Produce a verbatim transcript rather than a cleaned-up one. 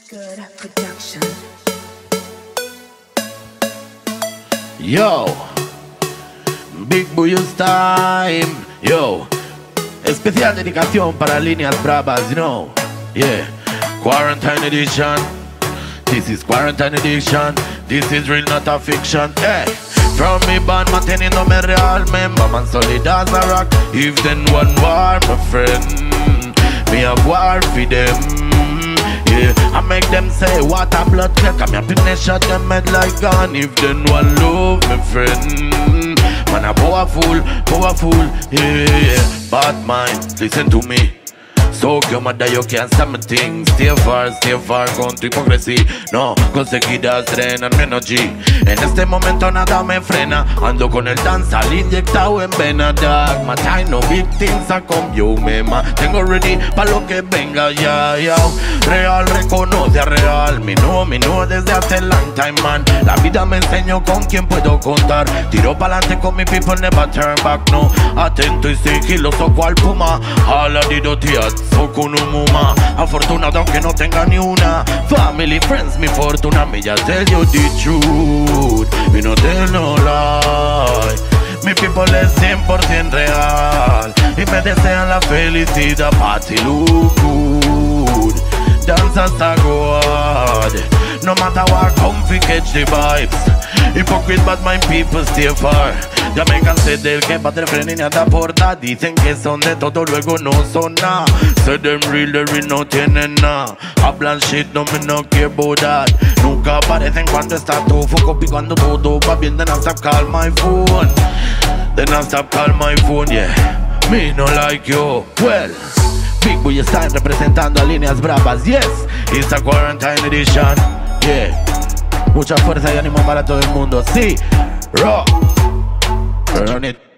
Good production. Yo, Big Boy's time. Yo, especial dedicación para líneas bravas, you know. Yeah, Quarantine Edition. This is Quarantine Edition. This is real, not a fiction. Hey, from me band, manteniéndome real. Member man solid as a rock. If then one war, my friend, me a war for them. Yeah, I make them say what a blood clot. I'm happiness shot them head like gun. If then one love, my friend, man a powerful, powerful. Yeah, yeah. Bad mind, listen to me. So your mother, you can't stop me things. Stay far, stay far, contra hipocresy. No, conseguidas drenan mi energy. En este momento nada me frena. Ando con el danzal inyectado en vena. Dog, my time no big things a come you me ma. Tengo ready pa' lo que venga, ya, ya. Real reconoce a real. Mi no, mi no desde hace long time, man. La vida me enseñó con quién puedo contar. Tiro pa'lante con mi people, never turn back, no. Atento y sigiloso cual puma. Aladido tías. So con un muma, afortunado aunque no tenga ni una. Family, friends, mi fortuna. Me ya tell you the truth, me no tell no lie. Mi people es cien por ciento real y me desean la felicidad. Party look good, dance hasta God. No matter what, comfy catch the vibes. Hypocrite but my people stay far. Ya me cansé del que padre frena y nada aporta. Dicen que son de todo, luego no son nada. Say them real, they real, no tienen nada. Hablan shit, no me no care about that. Nunca aparecen cuando está todo foco y cuando todo va bien. Then I stop call my phone. Then I stop call my phone, yeah. Me no like you. Well, Big Boy está representando a líneas bravas. Yes, it's a Quarantine Edition. Yeah, mucha fuerza y ánimo para todo el mundo. Sí, rock. Burn it.